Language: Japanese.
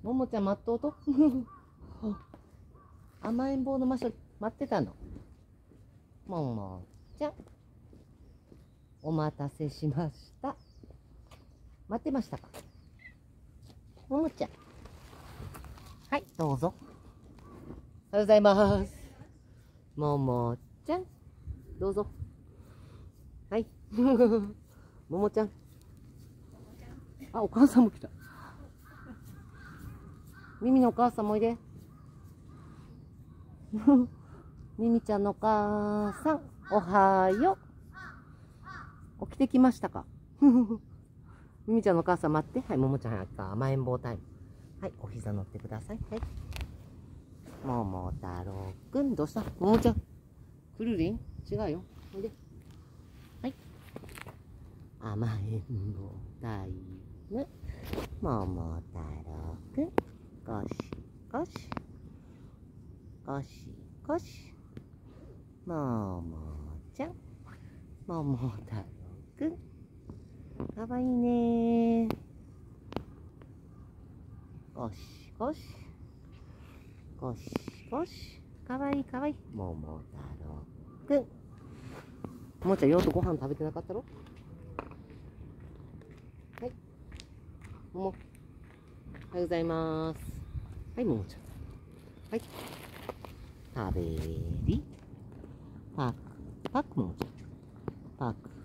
ももちゃん待っとうと。甘えん坊の場所待ってたの。ももちゃん。お待たせしました。待ってましたか。ももちゃん。はい、どうぞ。おはようございます。ももちゃん。どうぞ。はい。ももちゃん。あ、お母さんも来た。ミミのお母さんもおいで。ミミちゃんのお母さん、おはよう。起きてきましたか。ミミちゃんのお母さん待って。はい、ももちゃん早く甘えん坊タイム。はい、お膝乗ってください。はい。もも太郎くん、どうしたももちゃん。くるりん違うよ。おいで。はい。甘えん坊タイム。もも太郎くん、ゴシゴシ。ゴシゴシ。ももちゃん。もも太郎くん。かわいいね。ゴシゴシ。ゴシゴシ。かわいいかわいい。もも太郎くん。ももちゃん、ようとご飯食べてなかったろ。はい。もも。おはようございます。はい、ももちゃん。はい。食べり。パクパクももちゃん。パク